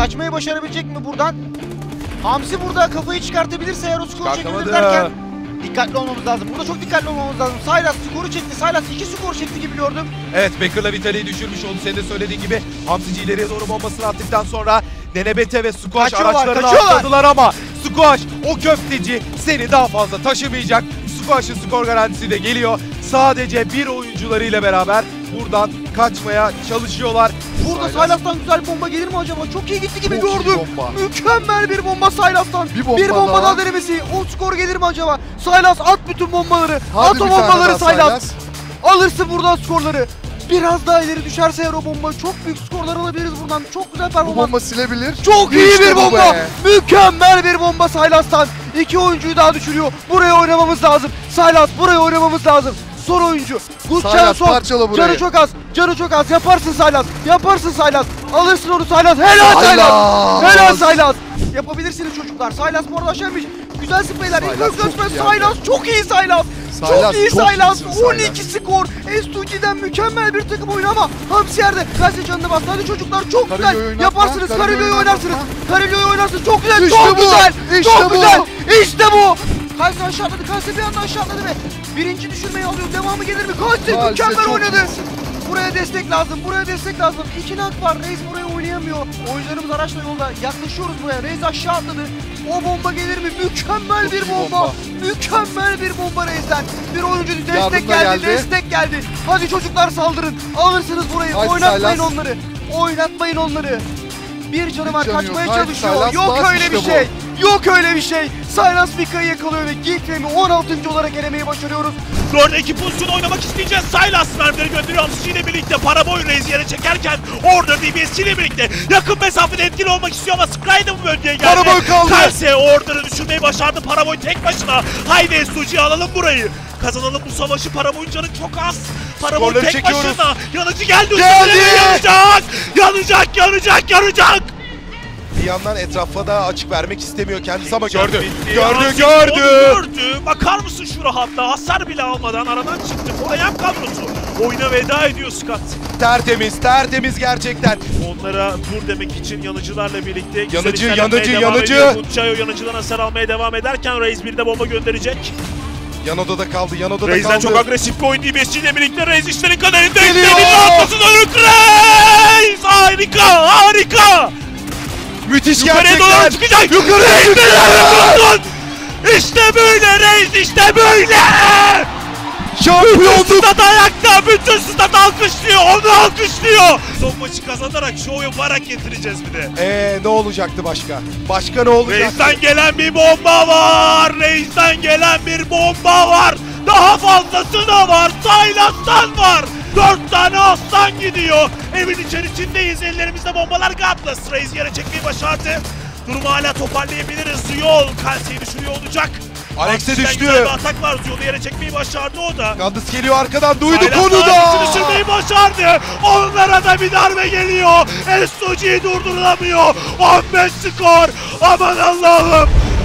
Kaçmayı başarabilecek mi buradan? Hamsi burada kafayı çıkartabilirse eğer o skoru çekebilir derken dikkatli olmamız lazım. Burada çok dikkatli olmamız lazım. Sylas skoru çekti. Sylas 2 skor çekti gibi gördüm. Evet, Baker'la Vitali'yi düşürmüş oldu. Senin de söylediğin gibi Hamsici ileriye doğru bombasını attıktan sonra Nenebete ve Squash araçlarını atladılar ama Squash, o köfteci seni daha fazla taşımayacak. Squash'ın skor garantisi de geliyor. Sadece bir oyuncularıyla beraber buradan kaçmaya çalışıyorlar. Burada Sylas'tan güzel bir bomba gelir mi acaba? Çok iyi gitti gibi Çok iyi gördüm. bomba. Mükemmel bir bomba Sylas'tan. Bir bomba daha denemesi. O skor gelir mi acaba? Sylas at bütün bombaları. Hadi at o bir tane bombaları daha Sylas. Alırsın buradan skorları. Biraz daha ileri düşerse eğer o bomba çok büyük skorlar alabiliriz buradan. Çok güzel Bu performans. bomba silebilir. Çok iyi İşte bir bu bomba. be. Mükemmel bir bomba Sylas'tan. 2 oyuncuyu daha düşürüyor. Buraya oynamamız lazım. Sylas, buraya oynamamız lazım. Son oyuncu. Sylas parçala burayı. Canı çok az. Canı çok az. Yaparsın Sylas. Yaparsın Sylas. Alırsın onu Sylas. Helal Sylas. Helal Sylas. Yapabilirsiniz çocuklar. Sylas bu arada aşağıymış. Güzel spreyler. Sylas İlk gösterme çok iyi Sylas. Çok iyi Sylas. Çok iyi Sylas. 12 skor. S2G'den mükemmel bir takım oyunu ama Hamsi yerde. Gazze canını bastı. Hadi çocuklar çok güzel. Karilio'yu Yaparsınız. oynatma, Karilio'yu Karilio'yu oynarsınız. oynatma. Karilio'yu oynarsınız. Çok güzel. İşte çok bu, güzel. işte Çok bu. güzel. İşte bu. Kalse aşağı atladı. Kalse bir anda aşağı atladı ve birinci düşürmeyi alıyor. Devamı gelir mi? Kalse mükemmel çok oynadı. iyisin. Buraya destek lazım. Buraya destek lazım. 2 nak var. Reis buraya oynayamıyor. Oyuncularımız araçla yolda. Yaklaşıyoruz buraya. Reis aşağı atladı. O bomba gelir mi? Mükemmel Çok bir iyi bomba. bomba. Mükemmel bir bomba Reis'ten. Bir oyuncu destek Yardım da geldi. geldi. Destek geldi. Hadi çocuklar saldırın. Alırsınız burayı. Hadi Oynatmayın Sylas. onları. Oynatmayın onları. Bir canı var. canı Kaçmaya yok. Hadi çalışıyor. Sylas, Yok bas öyle işte bir bu. şey. Yok öyle bir şey. Sylas Mika'yı yakalıyor ve Geekframe'i 16. olarak elemeyi başarıyoruz. 4'e 2 pozisyon oynamak isteyeceğiz. Sylas mermileri gönderiyor Hamsi ile birlikte. Paraboy Reis yere çekerken Order DBS ile birlikte yakın mesafede etkili olmak istiyor ama Sky da bu bölgeye geldi. Paraboy kaldı. Kalse Order'ı düşürmeyi başardı. Paraboy tek başına. Haydi SUG'yi alalım burayı. Kazanalım bu savaşı. Paraboy'un canı çok az. Paraboy Skorları tek çekiyoruz. başına. Yanıcı geldi. Geldi. Yanacak. Yanacak. Yanacak. Yanacak. Bir yandan etrafa da açık vermek istemiyor kendisi ama gördü. Bitti. Gördü, Hamsi gördü. onu gördü. Bakar mısın şu rahatlığa? Hasar bile almadan aradan çıktı. Koreyan kadrosu oyuna veda ediyor Scott. Tertemiz, tertemiz gerçekten. Onlara dur demek için yanıcılarla birlikte Yanıcı, yanıcı. Bunchayo yanıcıdan hasar almaya devam ederken Reis bir de bomba gönderecek. Yan odada kaldı, yan odada Reis'den kaldı. çok agresif bir oyun DBSC ile birlikte Reis işlerin kaderinde Geliyor. atmasın önük Reis! Harika, harika! Müthiş Yukarıya doğru gerçekten. çıkacak! Yukarıya Reis çıkacak. neler yapıyorsun? İşte böyle Reis, işte böyle! Şampiyonluk. Stat ayakta, bütün stat alkışlıyor, onu alkışlıyor! Son maçı kazanarak şovu varak getireceğiz bir de. Ne olacaktı başka? Başka ne olacaktı? Reis'ten gelen bir bomba var! Reis'ten gelen bir bomba var! Daha fazlası da var! Sylas'tan var! 4 tane aslan gidiyor! Evin içerisindeyiz, ellerimizde bombalar Godless! Reis yere çekmeyi başardı! Durumu hala toparlayabiliriz. Zuyol Kalse'yi düşürüyor olacak. Alex'e Hamsi'den düştü. güzel bir atak var. Zuyol'u yere çekmeyi başardı o da. Gandız geliyor arkadan, duydu Sylas konu da. Alex'i düşürmeyi başardı. Onlara da bir darbe geliyor. SUG durdurulamıyor. 15 skor. Aman Allah'ım.